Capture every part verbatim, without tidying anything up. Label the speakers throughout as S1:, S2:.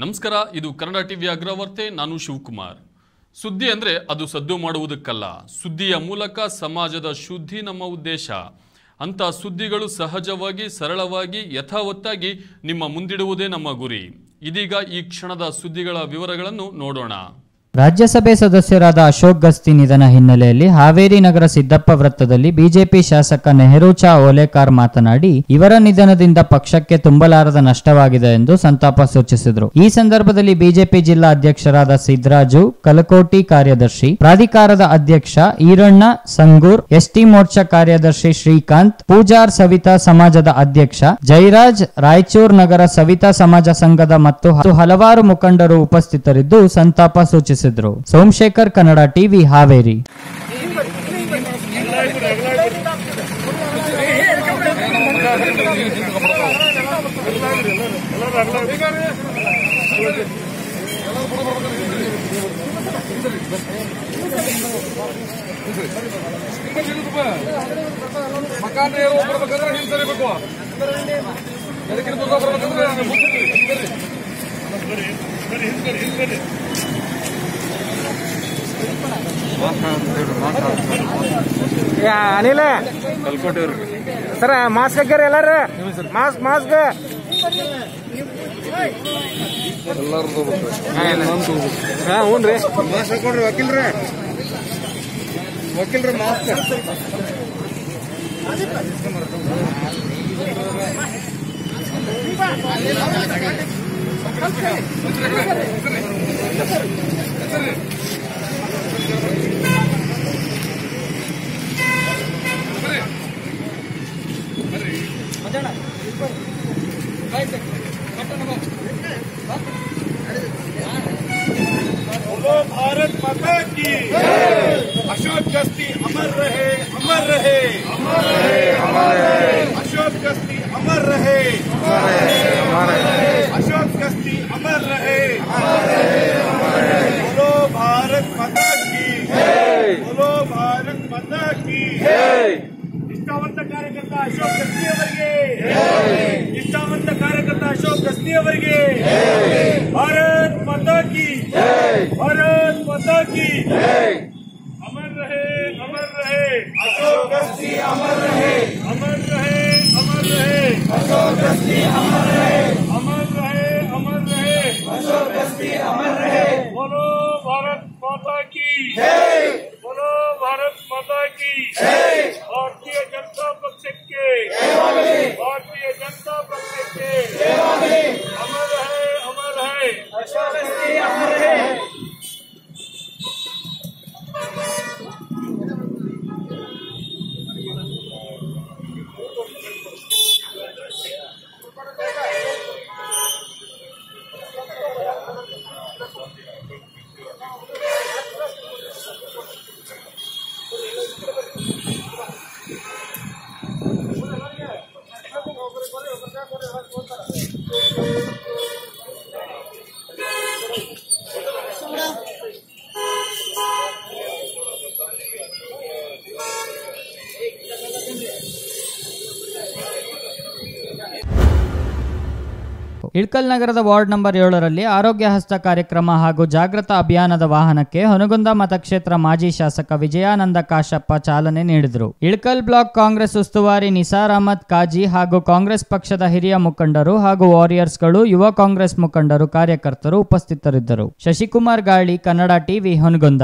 S1: ನಮಸ್ಕಾರ, ಇದು ಕನ್ನಡ ಟಿವಿ ಅಗ್ರವಾರ್ತೆ. ನಾನು ಶಿವಕುಮಾರ್. ಸುದ್ದಿ ಅಂದರೆ ಅದು ಸದ್ದು ಮಾಡುವುದಕ್ಕಲ್ಲ, ಸುದ್ದಿಯ ಮೂಲಕ ಸಮಾಜದ ಶುದ್ಧಿ ನಮ್ಮ ಉದ್ದೇಶ. ಅಂತ ಸುದ್ದಿಗಳು ಸಹಜವಾಗಿ, ಸರಳವಾಗಿ, ಯಥಾವತ್ತಾಗಿ ನಿಮ್ಮ ಮುಂದಿಡುವುದೇ ನಮ್ಮ ಗುರಿ. ಇದೀಗ ಈ ಕ್ಷಣದ ಸುದ್ದಿಗಳ ವಿವರಗಳನ್ನು ನೋಡೋಣ.
S2: ರಾಜ್ಯಸಭೆ ಸದಸ್ಯರಾದ ಅಶೋಕ್ ಗಸ್ತಿ ನಿಧನ ಹಿನ್ನೆಲೆಯಲ್ಲಿ ಹಾವೇರಿ ನಗರ ಸಿದ್ದಪ್ಪ ವೃತ್ತದಲ್ಲಿ ಬಿಜೆಪಿ ಶಾಸಕ ನೆಹರೂಚಾ ಓಲೇಕಾರ್ ಮಾತನಾಡಿ, ಇವರ ನಿಧನದಿಂದ ಪಕ್ಷಕ್ಕೆ ತುಂಬಲಾರದ ನಷ್ಟವಾಗಿದೆ ಎಂದು ಸಂತಾಪ ಸೂಚಿಸಿದರು. ಈ ಸಂದರ್ಭದಲ್ಲಿ ಬಿಜೆಪಿ ಜಿಲ್ಲಾ ಅಧ್ಯಕ್ಷರಾದ ಸಿದ್ದರಾಜು, ಕಲಕೋಟಿ ಕಾರ್ಯದರ್ಶಿ, ಪ್ರಾಧಿಕಾರದ ಅಧ್ಯಕ್ಷ ಈರಣ್ಣ ಸಂಗೂರ್, ಎಸ್ಟಿ ಮೋರ್ಚಾ ಕಾರ್ಯದರ್ಶಿ ಶ್ರೀಕಾಂತ್, ಪೂಜಾರ್ ಸವಿತಾ ಸಮಾಜದ ಅಧ್ಯಕ್ಷ ಜಯರಾಜ್, ರಾಯಚೂರು ನಗರ ಸವಿತಾ ಸಮಾಜ ಸಂಘದ ಮತ್ತು ಹಲವಾರು ಮುಖಂಡರು ಉಪಸ್ಥಿತರಿದ್ದು ಸಂತಾಪ ಸೂಚಿಸಿದರು. ಸೋಮಶೇಖರ್, ಕನ್ನಡ ಟಿವಿ, ಹಾವೇರಿ.
S3: ಅನಿಲ ಸರ ಮಾಸ್ಕ್ ಹಾಕ್ಯಾರ ಎಲ್ಲಾರು, ಮಾಸ್ಕ್ ಮಾಸ್ಕ್ ಹಾ ಹ್ಞೂನ್ರಿ ಮಾಸ್ಕ್ ಹಾಕೊಂಡ್ರಿ. ವಕೀಲ್ರಿ ವಕೀಲ್ರಿ ಮಾಸ್ಕ್ बोलो भारत माता की अशोक गस्ती अमर रहे, अमर रहे, अमर रहे, अमर रहे। अशोक गस्ती अमर रहे, अमर रहे। अशोक गस्ती अमर रहे, अमर रहे, अमर रहे। बोलो भारत माता की, बोलो भारत माता की। ನಿಷ್ಠಾವಂತ ಕಾರ್ಯಕರ್ತ ಅಶೋಕ್ ಗಸ್ತಿ ಅವರಿಗೆ, ನಿಷ್ಠಾವಂತ ಕಾರ್ಯಕರ್ತ ಅಶೋಕ್ ಗಸ್ತಿ ಅವರಿಗೆ ಭಾರತ್ ಮಾತಾ ಕಿ, ಭಾರತ್ ಮಾತಾ ಕಿ। ಅಮರ್ ರಹೇ, ಅಮರ್ ರಹೇ ಅಶೋಕ್ ಗಸ್ತಿ, ಅಮರ್ ರಹೇ, ಅಮರ್ ರಹೇ, ಅಮರ್ ರಹೇ ಅಶೋಕ್ ಗಸ್ತಿ, ಅಮರ್ ರಹೇ, ಅಮರ್ ರಹೇ, ಅಮರ್ ರಹೇ ಅಶೋಕ್ ಗಸ್ತಿ, ಅಮರ್ ರಹೇ। बोलो भारत माता की जय, बोलो भारत माता की जय। भारतीय जनता पक्ष के, भारतीय जनता पक्ष के अमर है, अमर है अशोक गस्ती, अमर है।
S2: ಇಳ್ಕಲ್ ನಗರದ ವಾರ್ಡ್ ನಂಬರ್ ಏಳರಲ್ಲಿ ಆರೋಗ್ಯ ಹಸ್ತ ಕಾರ್ಯಕ್ರಮ ಹಾಗೂ ಜಾಗೃತ ಅಭಿಯಾನದ ವಾಹನಕ್ಕೆ ಹೊನಗುಂದ ಮತಕ್ಷೇತ್ರ ಮಾಜಿ ಶಾಸಕ ವಿಜಯಾನಂದ ಕಾಶಪ್ಪ ಚಾಲನೆ ನೀಡಿದರು. ಇಳ್ಕಲ್ ಬ್ಲಾಕ್ ಕಾಂಗ್ರೆಸ್ ಉಸ್ತುವಾರಿ ನಿಸಾರ್ ಅಹಮದ್ ಕಾಜಿ ಹಾಗೂ ಕಾಂಗ್ರೆಸ್ ಪಕ್ಷದ ಹಿರಿಯ ಮುಖಂಡರು ಹಾಗೂ ವಾರಿಯರ್ಸ್ಗಳು, ಯುವ ಕಾಂಗ್ರೆಸ್ ಮುಖಂಡರು, ಕಾರ್ಯಕರ್ತರು ಉಪಸ್ಥಿತರಿದ್ದರು. ಶಶಿಕುಮಾರ್ ಗಾಳಿ, ಕನ್ನಡ ಟಿವಿ, ಹೊನಗುಂದ.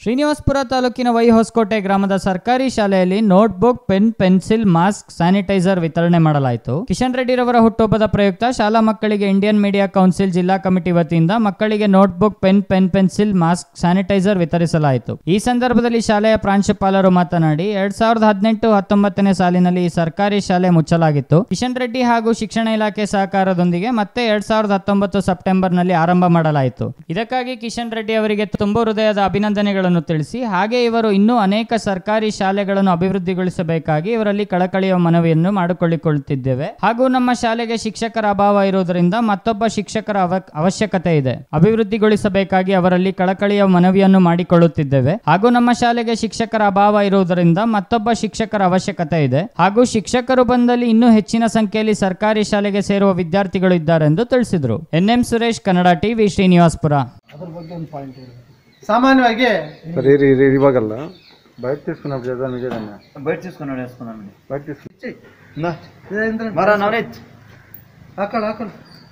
S2: ಶ್ರೀನಿವಾಸಪುರ ತಾಲೂಕಿನ ವೈಹೊಸಕೋಟೆ ಗ್ರಾಮದ ಸರ್ಕಾರಿ ಶಾಲೆಯಲ್ಲಿ notebook, pen, pencil, mask, sanitiser ವಿತರಣೆ ಮಾಡಲಾಯಿತು. ಕಿಶನ್ ರೆಡ್ಡಿರವರ ಹುಟ್ಟುಹಬ್ಬದ ಪ್ರಯುಕ್ತ ಶಾಲಾ ಮಕ್ಕಳಿಗೆ ಇಂಡಿಯನ್ ಮೀಡಿಯಾ ಕೌನ್ಸಿಲ್ ಜಿಲ್ಲಾ ಕಮಿಟಿ ವತಿಯಿಂದ ಮಕ್ಕಳಿಗೆ notebook, pen, pen pencil, mask, sanitiser ವಿತರಿಸಲಾಯಿತು. ಈ ಸಂದರ್ಭದಲ್ಲಿ ಶಾಲೆಯ ಪ್ರಾಂಶುಪಾಲರು ಮಾತನಾಡಿ, ಎರಡ್ ಸಾವಿರದ ಹದಿನೆಂಟು ಹತ್ತೊಂಬತ್ತನೇ ಸಾಲಿನಲ್ಲಿ ಈ ಸರ್ಕಾರಿ ಶಾಲೆ ಮುಚ್ಚಲಾಗಿತ್ತು. ಕಿಶನ್ ರೆಡ್ಡಿ ಹಾಗೂ ಶಿಕ್ಷಣ ಇಲಾಖೆ ಸಹಕಾರದೊಂದಿಗೆ ಮತ್ತೆ ಎರಡ್ ಸಾವಿರದ ಹತ್ತೊಂಬತ್ತು ಸೆಪ್ಟೆಂಬರ್ ನಲ್ಲಿ ಆರಂಭ ಮಾಡಲಾಯಿತು. ಇದಕ್ಕಾಗಿ ಕಿಶನ್ ರೆಡ್ಡಿ ಅವರಿಗೆ ತುಂಬು ಹೃದಯದ ಅಭಿನಂದನೆಗಳು ತಿಳಿಸಿ, ಹಾಗೆ ಇವರು ಇನ್ನೂ ಅನೇಕ ಸರ್ಕಾರಿ ಶಾಲೆಗಳನ್ನು ಅಭಿವೃದ್ಧಿಗೊಳಿಸಬೇಕಾಗಿ ಇವರಲ್ಲಿ ಕಳಕಳಿಯ ಮನವಿಯನ್ನು ಮಾಡಿಕೊಳ್ಳಿಕೊಳ್ಳುತ್ತಿದ್ದೇವೆ. ಹಾಗೂ ನಮ್ಮ ಶಾಲೆಗೆ ಶಿಕ್ಷಕರ ಅಭಾವ ಇರುವುದರಿಂದ ಮತ್ತೊಬ್ಬ ಶಿಕ್ಷಕರ ಅವಶ್ಯಕತೆ ಇದೆ. ಅಭಿವೃದ್ಧಿಗೊಳಿಸಬೇಕಾಗಿ ಅವರಲ್ಲಿ ಕಳಕಳಿಯ ಮನವಿಯನ್ನು ಮಾಡಿಕೊಳ್ಳುತ್ತಿದ್ದೇವೆ. ಹಾಗೂ ನಮ್ಮ ಶಾಲೆಗೆ ಶಿಕ್ಷಕರ ಅಭಾವ ಇರುವುದರಿಂದ ಮತ್ತೊಬ್ಬ ಶಿಕ್ಷಕರ ಅವಶ್ಯಕತೆ ಇದೆ. ಹಾಗೂ ಶಿಕ್ಷಕರು ಬಂದಲ್ಲಿ ಇನ್ನೂ ಹೆಚ್ಚಿನ ಸಂಖ್ಯೆಯಲ್ಲಿ ಸರ್ಕಾರಿ ಶಾಲೆಗೆ ಸೇರುವ ವಿದ್ಯಾರ್ಥಿಗಳು ಇದ್ದಾರೆ ಎಂದು ತಿಳಿಸಿದರು. N M Suresh, Kannada TV, Srinivaspur.
S4: ಸಾಮಾನ್ಯವಾಗಿ
S5: ಇವಾಗಲ್ಲ ಬೈಕ್ తీసుకున్నప్పుడు చేద్దాం నిజేదన్న
S4: బయట తీసుకుని వేసుకున్నామండి.
S5: బైక్ తీసుకు
S4: మరా నవనీత్ అక్కడ అక్కడ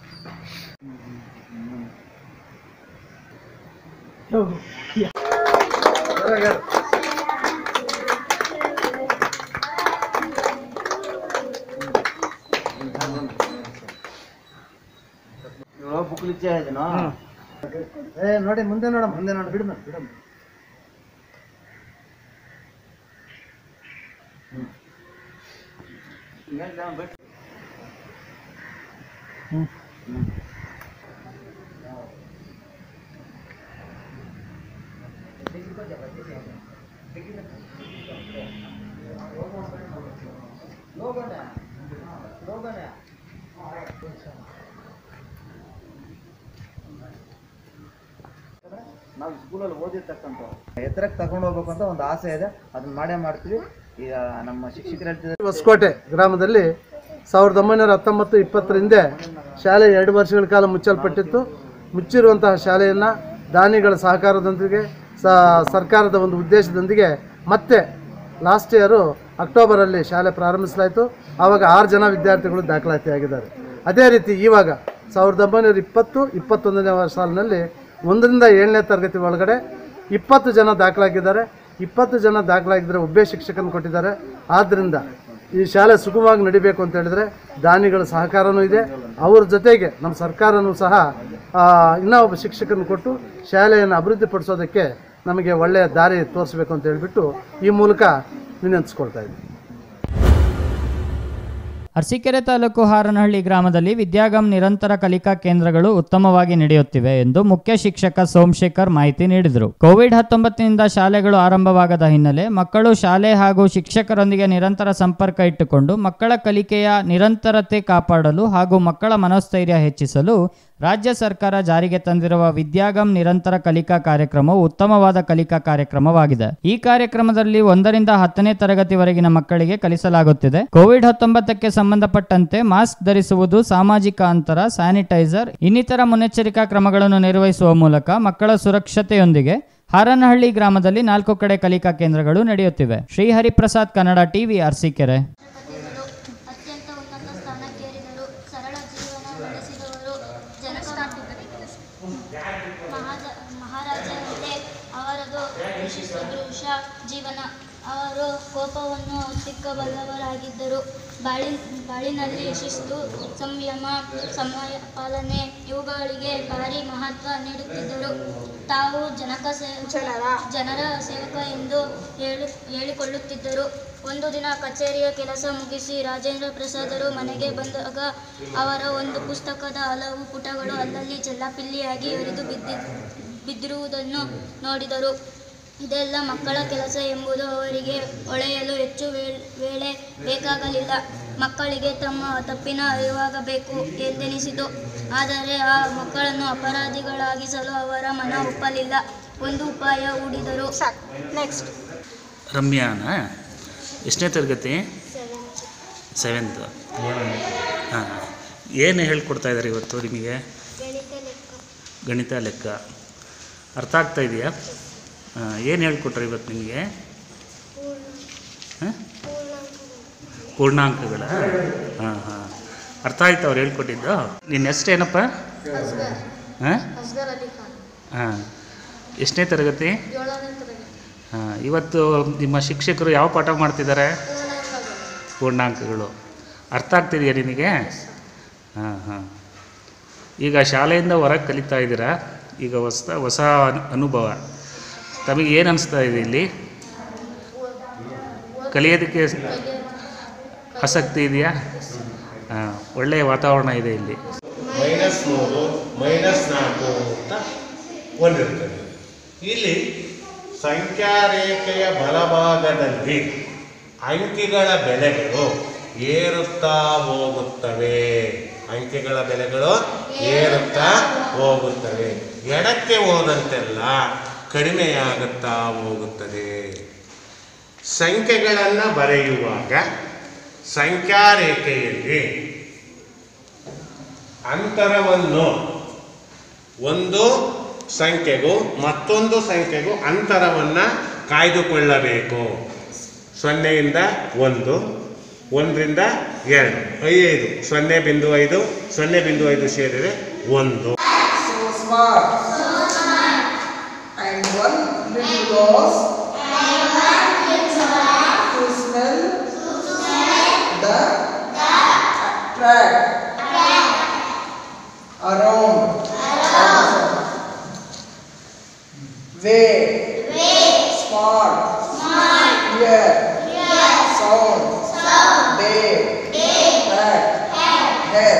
S4: బుక్లు ఇచ్చేదినా ఏ ನೋಡಿ ಮುಂದೆ ನೋಡ ಮುಂದೆ ನೋಡ ಬಿಡು ಬಿಡು ನಾವು ಸ್ಕೂಲಲ್ಲಿ ಓದಿರ್ತಕ್ಕಂಥ ಎತ್ತರಕ್ಕೆ ತಗೊಂಡು ಹೋಗ್ಬೇಕು ಅಂತ ಒಂದು ಆಸೆ ಇದೆ. ಅದನ್ನ ಮಾಡೇ ಮಾಡ್ತೀವಿ. ಈಗ ನಮ್ಮ ಶಿಕ್ಷಕರು ಹೇಳ್ತಿದ್ದಾರೆ, ಹೊಸಕೋಟೆ ಗ್ರಾಮದಲ್ಲಿ ಸಾವಿರದ ಒಂಬೈನೂರ ಹತ್ತೊಂಬತ್ತು ಇಪ್ಪತ್ತರ ಹಿಂದೆ ಶಾಲೆ ಎರಡು ವರ್ಷಗಳ ಕಾಲ ಮುಚ್ಚಲ್ಪಟ್ಟಿತ್ತು. ಮುಚ್ಚಿರುವಂತಹ ಶಾಲೆಯನ್ನು ದಾನಿಗಳ ಸಹಕಾರದೊಂದಿಗೆ ಸರ್ಕಾರದ ಒಂದು ಉದ್ದೇಶದೊಂದಿಗೆ ಮತ್ತೆ ಲಾಸ್ಟ್ ಇಯರು ಅಕ್ಟೋಬರಲ್ಲಿ ಶಾಲೆ ಪ್ರಾರಂಭಿಸಲಾಯಿತು. ಆವಾಗ ಆರು ಜನ ವಿದ್ಯಾರ್ಥಿಗಳು ದಾಖಲಾತಿಯಾಗಿದ್ದಾರೆ. ಅದೇ ರೀತಿ ಇವಾಗ ಸಾವಿರದ ಒಂಬೈನೂರ ಇಪ್ಪತ್ತು ಇಪ್ಪತ್ತೊಂದನೇ ಸಾಲಿನಲ್ಲಿ ಒಂದರಿಂದ ಏಳನೇ ತರಗತಿ ಒಳಗಡೆ ಇಪ್ಪತ್ತು ಜನ ದಾಖಲಾಗಿದ್ದಾರೆ. ಇಪ್ಪತ್ತು ಜನ ದಾಖಲಾಗಿದ್ದರೆ ಒಬ್ಬೇ ಶಿಕ್ಷಕನ ಕೊಟ್ಟಿದ್ದಾರೆ. ಆದ್ದರಿಂದ ಈ ಶಾಲೆ ಸುಗಮವಾಗಿ ನಡಿಬೇಕು ಅಂತ ಹೇಳಿದರೆ ದಾನಿಗಳ ಸಹಕಾರನೂ ಇದೆ. ಅವ್ರ ಜೊತೆಗೆ ನಮ್ಮ ಸರ್ಕಾರನೂ ಸಹ ಇನ್ನೂ ಒಬ್ಬ ಶಿಕ್ಷಕನ ಕೊಟ್ಟು ಶಾಲೆಯನ್ನು ಅಭಿವೃದ್ಧಿಪಡಿಸೋದಕ್ಕೆ ನಮಗೆ ಒಳ್ಳೆಯ ದಾರಿ ತೋರಿಸಬೇಕು ಅಂತ ಹೇಳಿಬಿಟ್ಟು ಈ ಮೂಲಕ ವಿನಂತಿಸ್ಕೊಳ್ತಾ ಇದ್ದೀವಿ.
S2: ಅರಸೀಕೆರೆ ತಾಲೂಕು ಹಾರನಹಳ್ಳಿ ಗ್ರಾಮದಲ್ಲಿ ವಿದ್ಯಾಗಮ್ ನಿರಂತರ ಕಲಿಕಾ ಕೇಂದ್ರಗಳು ಉತ್ತಮವಾಗಿ ನಡೆಯುತ್ತಿವೆ ಎಂದು ಮುಖ್ಯ ಶಿಕ್ಷಕ ಸೋಮಶೇಖರ್ ಮಾಹಿತಿ ನೀಡಿದರು. ಕೋವಿಡ್ ಹತ್ತೊಂಬತ್ತರಿಂದ ಶಾಲೆಗಳು ಆರಂಭವಾಗದ ಹಿನ್ನೆಲೆ ಮಕ್ಕಳು ಶಾಲೆ ಹಾಗೂ ಶಿಕ್ಷಕರೊಂದಿಗೆ ನಿರಂತರ ಸಂಪರ್ಕ ಇಟ್ಟುಕೊಂಡು ಮಕ್ಕಳ ಕಲಿಕೆಯ ನಿರಂತರತೆ ಕಾಪಾಡಲು ಹಾಗೂ ಮಕ್ಕಳ ಮನೋಸ್ಥೈರ್ಯ ಹೆಚ್ಚಿಸಲು ರಾಜ್ಯ ಸರ್ಕಾರ ಜಾರಿಗೆ ತಂದಿರುವ ವಿದ್ಯಾಗಮ್ ನಿರಂತರ ಕಲಿಕಾ ಕಾರ್ಯಕ್ರಮವು ಉತ್ತಮವಾದ ಕಲಿಕಾ ಕಾರ್ಯಕ್ರಮವಾಗಿದೆ. ಈ ಕಾರ್ಯಕ್ರಮದಲ್ಲಿ ಒಂದರಿಂದ ಹತ್ತನೇ ತರಗತಿವರೆಗಿನ ಮಕ್ಕಳಿಗೆ ಕಲಿಸಲಾಗುತ್ತಿದೆ. ಕೋವಿಡ್ ಹತ್ತೊಂಬತ್ತಕ್ಕೆ ಸಂಬಂಧಪಟ್ಟಂತೆ ಮಾಸ್ಕ್ ಧರಿಸುವುದು, ಸಾಮಾಜಿಕ ಅಂತರ, ಸ್ಯಾನಿಟೈಸರ್ ಇನ್ನಿತರ ಮುನ್ನೆಚ್ಚರಿಕಾ ಕ್ರಮಗಳನ್ನು ನಿರ್ವಹಿಸುವ ಮೂಲಕ ಮಕ್ಕಳ ಸುರಕ್ಷತೆಯೊಂದಿಗೆ ಹಾರನಹಳ್ಳಿ ಗ್ರಾಮದಲ್ಲಿ ನಾಲ್ಕು ಕಡೆ ಕಲಿಕಾ ಕೇಂದ್ರಗಳು ನಡೆಯುತ್ತಿವೆ. ಶ್ರೀಹರಿಪ್ರಸಾದ್, ಕನ್ನಡ ಟಿವಿ, ಅರಸೀಕೆರೆ.
S6: ಜೀವನ ಅವರು ಕೋಪವನ್ನು ತಿಕ್ಕಬಲ್ಲವರಾಗಿದ್ದರು. ಬಾಳಿ ಬಾಳಿನಲ್ಲಿ ಶಿಸ್ತು, ಸಂಯಮ, ಸಮಯ ಪಾಲನೆ ಇವುಗಳಿಗೆ ಭಾರಿ ಮಹತ್ವ ನೀಡುತ್ತಿದ್ದರು. ತಾವು ಜನಕ ಜನರ ಸೇವಕ ಎಂದು ಹೇಳಿ ಹೇಳಿಕೊಳ್ಳುತ್ತಿದ್ದರು. ಒಂದು ದಿನ ಕಚೇರಿಯ ಕೆಲಸ ಮುಗಿಸಿ ರಾಜೇಂದ್ರ ಪ್ರಸಾದರು ಮನೆಗೆ ಬಂದಾಗ ಅವರ ಒಂದು ಪುಸ್ತಕದ ಹಲವು ಪುಟಗಳು ಅಲ್ಲಲ್ಲಿ ಚೆಲ್ಲಾಪಿಲ್ಲಿಯಾಗಿ ಹರಿದು ಬಿದ್ದಿ ಬಿದ್ದಿರುವುದನ್ನು ನೋಡಿದರು. ಇದೆಲ್ಲ ಮಕ್ಕಳ ಕೆಲಸ ಎಂಬುದು ಅವರಿಗೆ ಹೊಳೆಯಲು ಹೆಚ್ಚು ವೇಳೆ ಬೇಕಾಗಲಿಲ್ಲ. ಮಕ್ಕಳಿಗೆ ತಮ್ಮ ತಪ್ಪಿನ ಅರಿವಾಗಬೇಕು ಎಂದೆನಿಸಿತು. ಆದರೆ ಆ ಮಕ್ಕಳನ್ನು ಅಪರಾಧಿಗಳಾಗಿಸಲು ಅವರ ಮನ ಒಪ್ಪಲಿಲ್ಲ. ಒಂದು ಉಪಾಯ ಹೂಡಿದರು. ನೆಕ್ಸ್ಟ್
S7: ರಮ್ಯಾನ ಎಷ್ಟನೇ ತರಗತಿ? ಸೆವೆಂತ್. ಹಾಂ, ಏನು ಹೇಳ್ಕೊಡ್ತಾ ಇದ್ದಾರೆ ಇವತ್ತು ನಿಮಗೆ? ಗಣಿತ ಲೆಕ್ಕ ಅರ್ಥ ಆಗ್ತಾ ಇದೆಯಾ? ಹಾಂ, ಏನು ಹೇಳ್ಕೊಟ್ರೆ ಇವತ್ತು ನಿಮಗೆ? ಹಾಂ, ಪೂರ್ಣಾಂಕಗಳ. ಹಾಂ ಹಾಂ, ಅರ್ಥ ಆಯ್ತು ಅವ್ರು ಹೇಳ್ಕೊಟ್ಟಿದ್ದು. ನಿನ್ನ ಹೆಸ್ರು ಏನಪ್ಪ? ಹಾಂ ಹಾಂ, ಎಷ್ಟನೇ ತರಗತಿ? ಹಾಂ, ಇವತ್ತು ನಿಮ್ಮ ಶಿಕ್ಷಕರು ಯಾವ ಪಾಠ ಮಾಡ್ತಿದ್ದಾರೆ? ಪೂರ್ಣಾಂಕಗಳು. ಅರ್ಥ ಆಗ್ತಿದೆಯಾ ನಿನಗೆ? ಹಾಂ ಹಾಂ. ಈಗ ಶಾಲೆಯಿಂದ ಹೊರಗೆ ಕಲಿತಾ ಇದ್ದೀರಾ, ಈಗ ಹೊಸ ಹೊಸ ಅನುಭವ ತಮಗೆ ಏನು ಅನಿಸ್ತಾ ಇದೆ? ಇಲ್ಲಿ ಕಲಿಯೋದಕ್ಕೆ ಆಸಕ್ತಿ ಇದೆಯಾ? ಹಾಂ, ಒಳ್ಳೆಯ ವಾತಾವರಣ ಇದೆ ಇಲ್ಲಿ.
S8: ಮೈನಸ್ ಮೂರು ಮೈನಸ್ ನಾಲ್ಕು ಅಂತ ಒಂದಿರ್ತದೆ. ಇಲ್ಲಿ ಸಂಖ್ಯಾರೇಖೆಯ ಬಲಭಾಗದಲ್ಲಿ ಅಂಕಿಗಳ ಬೆಲೆಗಳು ಏರುತ್ತಾ ಹೋಗುತ್ತವೆ. ಅಂಕಿಗಳ ಬೆಲೆಗಳು ಏರುತ್ತಾ ಹೋಗುತ್ತವೆ. ಎಡಕ್ಕೆ ಹೋದಂತೆಲ್ಲ ಕಡಿಮೆಯಾಗುತ್ತಾ ಹೋಗುತ್ತದೆ. ಸಂಖ್ಯೆಗಳನ್ನು ಬರೆಯುವಾಗ ಸಂಖ್ಯಾರೇಖೆಯಲ್ಲಿ ಅಂತರವನ್ನು ಒಂದು ಸಂಖ್ಯೆಗೂ ಮತ್ತೊಂದು ಸಂಖ್ಯೆಗೂ ಅಂತರವನ್ನು ಕಾಯ್ದುಕೊಳ್ಳಬೇಕು. ಸೊನ್ನೆಯಿಂದ ಒಂದು, ಒಂದರಿಂದ ಎರಡು, ಐದು, ಸೊನ್ನೆ ಬಿಂದು ಐದು, ಸೊನ್ನೆ ಬಿಂದು ಐದು ಸೇರಿದರೆ ಒಂದು.
S9: Around, way, smart, hear, sound, day, track, head.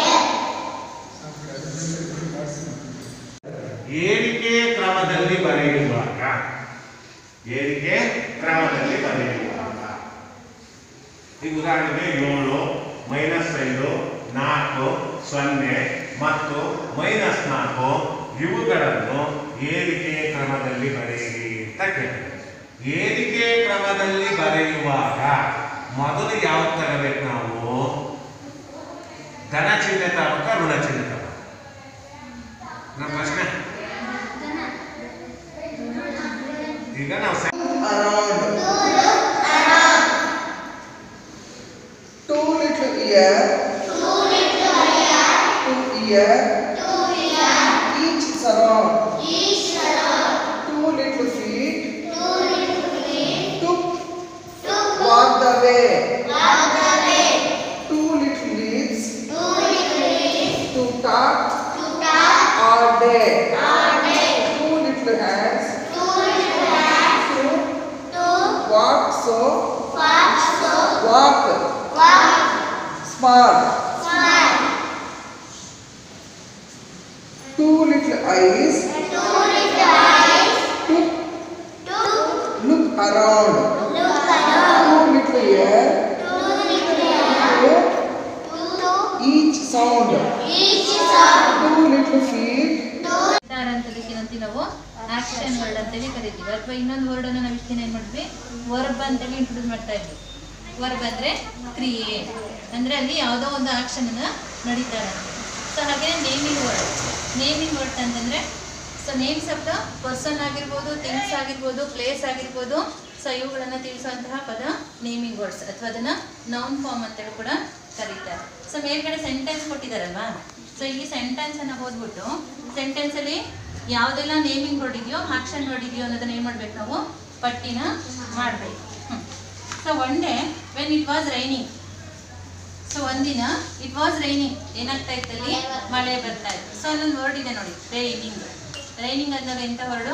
S8: ಏರಿಕೆ ಕ್ರಮದಲ್ಲಿ ಬರೆಯುವಾಗ ಏರಿಕೆ ಕ್ರಮದಲ್ಲಿ ಬರೆಯುವಾಗ ಈಗ ಉದಾಹರಣೆಗೆ ಏಳು ಮೈನಸ್ ಐದು ನಾಲ್ಕು ಸೊನ್ನೆ ಮತ್ತು ಮೈನಸ್ ನಾಲ್ಕು ಇವುಗಳನ್ನು ಏರಿಕೆ ಕ್ರಮದಲ್ಲಿ ಬರೆಯಿರಿ ಅಂತ ಕೇಳ್ತಾರೆ. ಏರಿಕೆ ಕ್ರಮದಲ್ಲಿ ಬರೆಯುವಾಗ ಮೊದಲು ಯಾವ್ದು ತಗೋಬೇಕು ನಾವು? ಧನ ಚಿಹ್ನೆ ತಗೋಬೇಕಾ ಋಣ ಚಿಹ್ನೆ ತಗೋಬೇಕು? ನಮ್ಮ ಪ್ರಶ್ನೆ. ಈಗ ನಾವು
S9: Two little ear, two ear, each surround, two little feet, took, walk the way, two little leaves, to talk, all day, two little hands, to walk so, walk, smart, two little eyes, to look around, two little ear, to each sound, two little feet.
S10: ಅಂತೇಳಿ ನಾವು action word ಅಂತೇಳಿ ಕರಿತೀವಿ. ಅಥವಾ ಇನ್ನೊಂದು word ಅನ್ನು ನಾವು ಇಷ್ಟು ಏನ್ ಮಾಡಿದ್ವಿ, ವರ್ಬ್ ಅಂತೇಳಿ ಇಂಟ್ರೊಡ್ಯೂಸ್ ಮಾಡ್ತಾ ಇದ್ವಿ. ವರ್ಬ್ ಅಂದ್ರೆ ಕ್ರಿಯೆ, ಅಂದ್ರೆ ಅಲ್ಲಿ ಯಾವುದೋ ಒಂದು ಆಕ್ಷನ್ ಅನ್ನ ನಡೀತಾ ಇರುತ್ತೆ. ಸೊ ಹಾಗೆ ನೇಮಿಂಗ್ ವರ್ಡ್. ನೇಮಿಂಗ್ ವರ್ಡ್ ಅಂತಂದ್ರೆ so names of the person ಆಗಿರ್ಬೋದು, ಥಿಂಗ್ಸ್ ಆಗಿರ್ಬೋದು, ಪ್ಲೇಸ್ ಆಗಿರ್ಬೋದು. ಸೊ ಇವುಗಳನ್ನ ತಿಳಿಸುವಂತಹ ಪದ ನೇಮಿಂಗ್ ವರ್ಡ್ಸ್, ಅಥವಾ ಅದನ್ನ ನೌನ್ ಫಾರ್ಮ್ ಅಂತೇಳಿ ಕೂಡ ಕರೀತಾರೆ. ಸೊ ಮೇಲ್ಗಡೆ ಸೆಂಟೆನ್ಸ್ ಕೊಟ್ಟಿದ್ದಾರಲ್ವಾ, ಸೊ ಈ ಸೆಂಟೆನ್ಸ್ ಅನ್ನ ಓದ್ಬಿಟ್ಟು ಸೆಂಟೆನ್ಸ್ ಅಲ್ಲಿ ಯಾವುದೆಲ್ಲ ನೇಮಿಂಗ್ ವರ್ಡ್ ಇದೆಯೋ, ಆಕ್ಷನ್ ವರ್ಡ್ ಇದೆಯೋ ಅನ್ನೋದನ್ನ ಏನ್ ಮಾಡ್ಬೇಕು ನಾವು ಪಟ್ಟಿನ ಮಾಡ್ಬೇಕು. So one day when it was raining. So ಒಂದಿನ ಇಟ್ ವಾಸ್ ರೈನಿಂಗ್, ಏನಾಗ್ತಾ ಇತ್ತಲ್ಲಿ ಮಳೆ ಬರ್ತಾ ಇತ್ತು. ಸೊ ಅಲ್ಲೊಂದು ವರ್ಡ್ ಇದೆ ನೋಡಿ, ರೈನಿಂಗ್. ರೈನಿಂಗ್ ಅಂದಾಗ ಎಂತ ವರ್ಡು?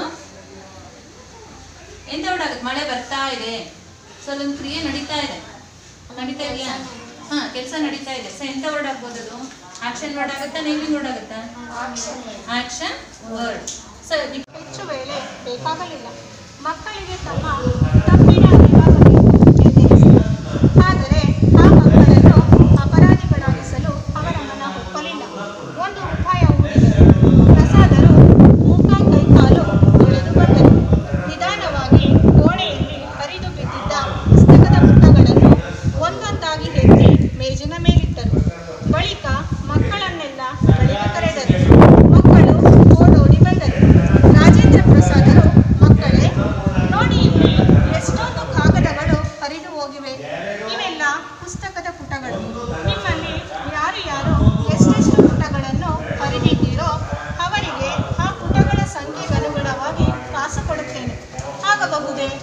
S10: ಎಂತ ವರ್ಡ್ ಆಗುತ್ತೆ? ಮಳೆ ಬರ್ತಾ ಇದೆ. ಸೊ ಅಲ್ಲೊಂದು ಕ್ರಿಯೆ ನಡೀತಾ ಇದೆ, ನಡೀತಾ ಇದೆಯಾ? ಹಾ, ಕೆಲಸ ನಡೀತಾ ಇದೆ. ಸೊ ಎಂತ ವರ್ಡ್ ಆಗ್ಬೋದು ಅದು? ಆಕ್ಷನ್ ವರ್ಡ್ ಆಗುತ್ತಾ, ನೇಮಿಂಗ್ ವರ್ಡ್ ಆಗುತ್ತಾ? Action word. ಸೊ
S11: ಹೆಚ್ಚು ವೇಳೆ ಬೇಕಾಗಲಿಲ್ಲ. ಮಕ್ಕಳಿಗೆ ತಮ್ಮ ತಪ್ಪಿನ ಅರಿವಾಗಬೇಕು ಎಂದೆನಿಸಿತು. ಆದರೆ ಆ ಮಕ್ಕಳನ್ನು ಅಪರಾಧಿಗಳಾಗಿಸಲು ಅವರ ಮನ ಒಪ್ಪಲಿಲ್ಲ. ಒಂದು ಉಪಾಯ ಹೂಡಿದರು. ಪ್ರಸಾದರು ಮುಖ ಕೈಕಾಲು ತೊಳೆದು ಬಂದರು. ನಿಧಾನವಾಗಿ ಕೋಣೆಯಲ್ಲಿ ಹರಿದು ಬಿದ್ದಿದ್ದ ಪುಸ್ತಕದ ಪುಟಗಳನ್ನು ಒಂದೊಂದಾಗಿ ಎತ್ತಿ ಮೇಜಿನ ಮೇಲಿಟ್ಟರು. ಬಳಿಕ ಮಕ್ಕಳನ್ನೆಲ್ಲ ಬಳಿಗೆ ಕರೆದರು. ಮಕ್ಕಳು ಓಡೋಡಿ ಬಂದರು. ರಾಜೇಂದ್ರ ಪ್ರಸಾದರು, ಮಕ್ಕಳೇ ನೋಡಿ, ಇಲ್ಲಿ ಎಷ್ಟೊಂದು ಕಾಗದಗಳು ಹರಿದು ಹೋಗಿವೆ. ಇವೆಲ್ಲ ಪುಸ್ತಕದ ಪುಟಗಳು. ನಿಮ್ಮಲ್ಲಿ ಯಾರು ಯಾರು ಎಷ್ಟೆಷ್ಟು ಪುಟಗಳನ್ನು ಹರಿದಿದ್ದೀರೋ ಅವರಿಗೆ ಆ ಪುಟಗಳ ಸಂಖ್ಯೆಗನುಗುಣವಾಗಿ ಕಾಸು ಕೊಡುತ್ತೇನೆ. ಆಗಬಹುದೇ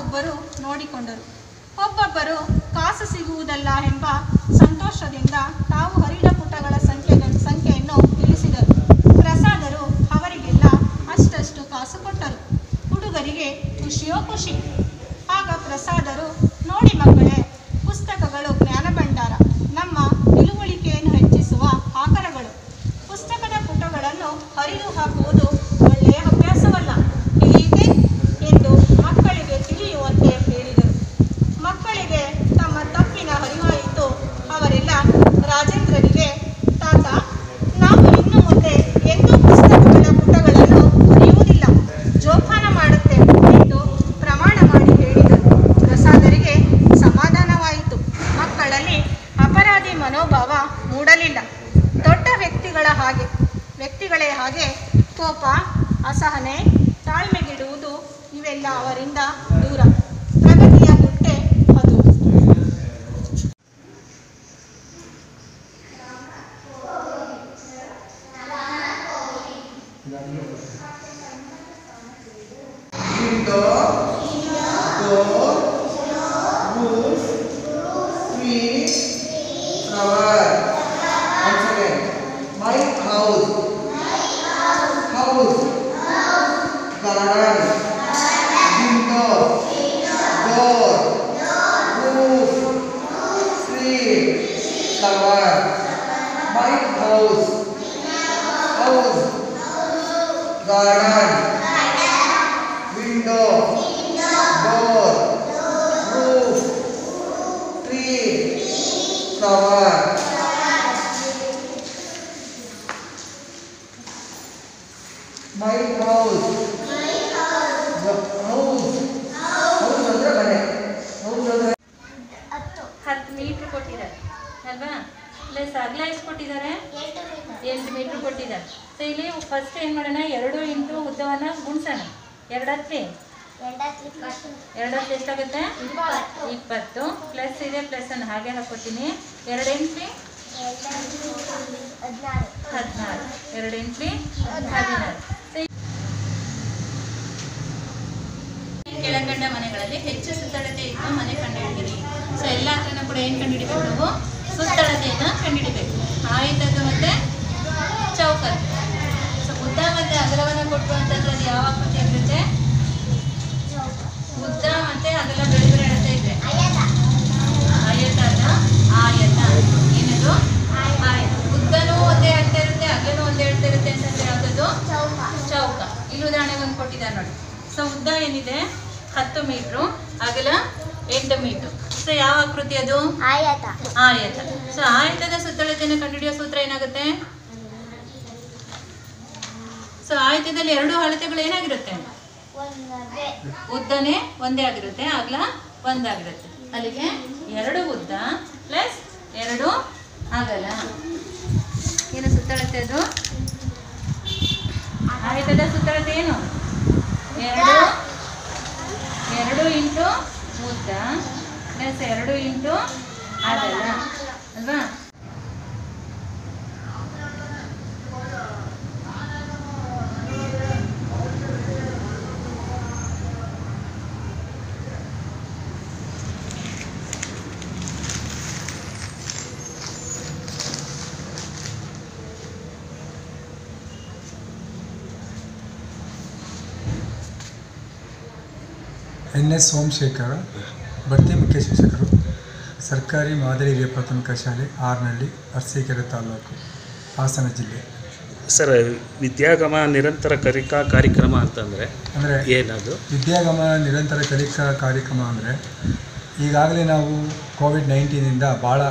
S11: ಒಬ್ಬೊಬ್ಬರು ನೋಡಿಕೊಂಡರು. ಒಬ್ಬೊಬ್ಬರು ಕಾಸು ಸಿಗುವುದಲ್ಲ ಎಂಬ ಸಂತೋಷದಿಂದ ತಾವು ಹರಿದ ಪುಟಗಳ ಸಂಖ್ಯೆ ಸಂಖ್ಯೆಯನ್ನು ತಿಳಿಸಿದರು. ಪ್ರಸಾದರು ಅವರಿಗೆಲ್ಲ ಅಷ್ಟಷ್ಟು ಕಾಸು ಕೊಟ್ಟರು. ಹುಡುಗರಿಗೆ ಖುಷಿಯೋ ಖುಷಿ. ಆಗ ಪ್ರಸಾದರು, ನೋಡಿ ಮಕ್ಕಳೇ, ಪುಸ್ತಕಗಳು ಜ್ಞಾನ ಭಂಡಾರ, ನಮ್ಮ ತಿಳುವಳಿಕೆಯನ್ನು ಹೆಚ್ಚಿಸುವ ಆಕರಗಳು. ಪುಸ್ತಕದ ಪುಟಗಳನ್ನು ಹರಿದು ಹಾಕುವುದು ಒಳ್ಳೆಯ ಅಭ್ಯಾಸವಲ್ಲ, ತಿಳಿಯಿತೆ ಎಂದು ಮಕ್ಕಳಿಗೆ ತಿಳಿಯುವಂತೆ ಹೇಳಿದರು. ಮಕ್ಕಳಿಗೆ ತಮ್ಮ ತಪ್ಪಿನ ಅರಿವಾಯಿತು. ಅವರೆಲ್ಲ ರಾಜೇಂದ್ರನಿಗೆ, ತಾತ, ನಾವು ಇನ್ನು ಮುಂದೆ ಎಂದೂ ಪುಸ್ತಕಗಳ ಪುಟಗಳನ್ನು ಹರಿಯುವುದಿಲ್ಲ, ಜೋಪಾನ ಮಾಡುತ್ತೇವೆ ಎಂದು ಪ್ರಮಾಣ ಮಾಡಿ ಹೇಳಿದರು. ಪ್ರಸಾದರಿಗೆ ಸಮಾಧಾನವಾಯಿತು. ಮಕ್ಕಳಲ್ಲಿ ಅಪರಾಧಿ ಮನೋಭಾವ ಮೂಡಲಿಲ್ಲ. ದೊಡ್ಡ ವ್ಯಕ್ತಿಗಳ ಹಾಗೆ ವ್ಯಕ್ತಿಗಳೇ ಹಾಗೆ ಕೋಪ, ಅಸಹನೆ, ತಾಳ್ಮೆಗಿಡುವುದು ಇವೆಲ್ಲ ಅವರಿಂದ ದೂರ. ಪ್ರಗತಿಯ ಗುಟ್ಟೆ ಅದು.
S9: My house, house, garden, window, door, roof, tree, flower. My house, house, garden, window, door, roof, tree, flower. My house. My house. The house. House ಅಂದ್ರೆ ಮನೆ. House ಅಂದ್ರೆ
S10: ಹತ್ತು ಮೀಟ್ರ್ ಕೊಟ್ಟಿದ್ದಾರೆ ಅಲ್ವಾ? ಪ್ಲಸ್ ಅಗಲ ಎಷ್ಟು ಕೊಟ್ಟಿದ್ದಾರೆ? ಎಂಟು ಮೀಟ್ರ್ ಕೊಟ್ಟಿದ್ದಾರೆ. ಸೊ ಇಲ್ಲಿ ಫಸ್ಟ್ ಏನು ಮಾಡೋಣ, ಎರಡು ಇಂಟು ಉದ್ದವನ್ನು ಗುಣಿಸೋಣ. ಎರಡು ಹತ್ತಿ ಎರಡು ಹತ್ತು ಎಷ್ಟಾಗುತ್ತೆ? ಇಪ್ಪತ್ತು. ಪ್ಲಸ್ ಇದೆ, ಪ್ಲಸ್ ಅನ್ನು ಹಾಗೆ ಹಾಕೋತೀನಿ. ಎರಡು ಎಂಟ್ಲಿ ಹದಿನಾರು. ಎರಡು ಎಂಟ್ಲಿ ಹದಿನಾರು. ಕೆಳಕಂಡ ಮನೆಗಳಲ್ಲಿ ಹೆಚ್ಚು ಸುತ್ತಳತೆ ಇದ್ದು ಮನೆ ಕಂಡುಹಿಡಿಯಿರಿ. ಸೊ ಎಲ್ಲ ಹತ್ರನೂ ಕೂಡ ಏನು ಕಂಡುಹಿಡಿಬೇಕು ನಾವು? ಸುತ್ತಳತೆಯನ್ನು ಕಂಡುಹಿಡಿಬೇಕು. ಆಯ್ತದ ಮತ್ತೆ ಚೌಕಟ್ಟು. ಸೊ ಉದ್ದ ಮತ್ತು ಅಗಲವನ್ನು ಕೊಟ್ಟು ಅಂತಂದ್ರೆ ಅದು ಯಾವ ಆಕೃತಿ ಆಗಿರುತ್ತೆ? ಉದ್ದ ಮತ್ತೆ ಅಗಲ ಬೇರೆ ಬೇರೆ ಅಳತೆ ಇದೆ. ಆಯತ ಅಲ್ಲ, ಆಯತ. ಏನದು? ಆಯತ. ಉದ್ದನೂ ಒಂದೇ ಅಳತೆ ಇರುತ್ತೆ, ಅಗಲನೂ ಒಂದೇ ಅಳತೆ ಇರುತ್ತೆ ಅಂತಂದ್ರೆ ಯಾವುದದು? ಚೌಕ. ಇಲ್ಲಿ ಉದಾಹರಣೆ ಒಂದು ಕೊಟ್ಟಿದ್ದಾರೆ ನೋಡಿ. ಸೊ ಉದ್ದ ಏನಿದೆ? ಹತ್ತು ಮೀಟ್ರು, ಅಗಲ ಎಂಟು ಮೀಟ್ರು. ಸೊ ಯಾವ ಆಕೃತಿ ಅದು? ಆಯತ. ಆಯತ. ಸೊ ಆಯತದ ಸುತ್ತಳತೆಯನ್ನು ಕಂಡುಹಿಡಿಯೋ ಸೂತ್ರ ಏನಾಗುತ್ತೆ? ಸೊ ಆಯತದಲ್ಲಿ ಎರಡು ಅಳತೆಗಳು ಏನಾಗಿರುತ್ತೆ? ಉದ್ದನೇ ಒಂದೇ ಆಗಿರುತ್ತೆ, ಅಗಲ ಒಂದಾಗಿರುತ್ತೆ. ಅಲ್ಲಿಗೆ ಎರಡು ಉದ್ದ ಪ್ಲಸ್ ಎರಡು ಅಗಲ. ಏನು ಸುತ್ತಳತೆ ಅದು? ಆಯತದ ಸುತ್ತಳತೆ ಏನು? ಎರಡು ಎರಡು ಇಂಟು ಉದ್ದ ಪ್ಲಸ್ ಎರಡು ಇಂಟು ಅಗಲ ಅಲ್ವಾ?
S12: ಎನ್ ಎಸ್ ಸೋಮಶೇಖರ, ಬಡ್ತಿ ಮುಖ್ಯ ಶಿಕ್ಷಕರು, ಸರ್ಕಾರಿ ಮಾದರಿ ಹಿರಿಯ ಪ್ರಾಥಮಿಕ ಶಾಲೆ ಆರ್ನಹಳ್ಳಿ, ಅರಸೀಕೆರೆ ತಾಲೂಕು, ಹಾಸನ ಜಿಲ್ಲೆ.
S7: ಸರ್, ವಿದ್ಯಾಗಮ ನಿರಂತರ ಕಲಿಕಾ ಕಾರ್ಯಕ್ರಮ ಅಂತಂದರೆ ಅಂದರೆ ಏನದು?
S12: ವಿದ್ಯಾಗಮ ನಿರಂತರ ಕಲಿಕಾ ಕಾರ್ಯಕ್ರಮ ಅಂದರೆ ಈಗಾಗಲೇ ನಾವು ಕೋವಿಡ್ ನೈನ್ಟೀನಿಂದ ಭಾಳ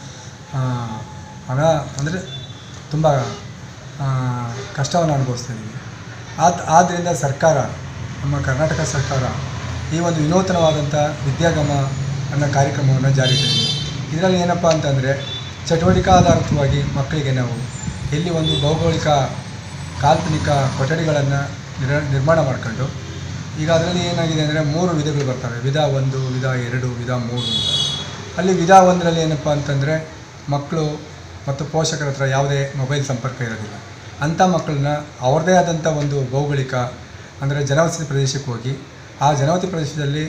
S12: ಹಣ ಅಂದರೆ ತುಂಬ ಕಷ್ಟವನ್ನು ಅನುಭವಿಸ್ತಾ ಇದ್ದೀವಿ. ಆದ ಆದ್ದರಿಂದ ಸರ್ಕಾರ, ನಮ್ಮ ಕರ್ನಾಟಕ ಸರ್ಕಾರ ಈ ಒಂದು ವಿನೂತನವಾದಂಥ ವಿದ್ಯಾಗಮ ಅನ್ನೋ ಕಾರ್ಯಕ್ರಮವನ್ನು ಜಾರಿಗೆ ತಂದಿದೆ. ಇದರಲ್ಲಿ ಏನಪ್ಪ ಅಂತಂದರೆ ಚಟುವಟಿಕಾಧಾರಿತವಾಗಿ ಮಕ್ಕಳಿಗೆ ನಾವು ಎಲ್ಲಿ ಒಂದು ಭೌಗೋಳಿಕ ಕಾಲ್ಪನಿಕ ಕೊಠಡಿಗಳನ್ನು ನಿರ್ ನಿರ್ಮಾಣ ಮಾಡ್ಕೊಂಡು, ಈಗ ಅದರಲ್ಲಿ ಏನಾಗಿದೆ ಅಂದರೆ ಮೂರು ವಿಧಗಳು ಬರ್ತವೆ. ವಿಧ ಒಂದು, ವಿಧ ಎರಡು, ವಿಧ ಮೂರು ಅಂತ. ಅಲ್ಲಿ ವಿಧ ಒಂದರಲ್ಲಿ ಏನಪ್ಪ ಅಂತಂದರೆ ಮಕ್ಕಳು ಮತ್ತು ಪೋಷಕರ ಹತ್ರ ಯಾವುದೇ ಮೊಬೈಲ್ ಸಂಪರ್ಕ ಇರೋದಿಲ್ಲ. ಅಂಥ ಮಕ್ಕಳನ್ನ ಅವ್ರದ್ದೇ ಆದಂಥ ಒಂದು ಭೌಗೋಳಿಕ ಅಂದರೆ ಜನವಸತಿ ಪ್ರದೇಶಕ್ಕೆ ಹೋಗಿ ಆ ಜನವಸತಿ ಪ್ರದೇಶದಲ್ಲಿ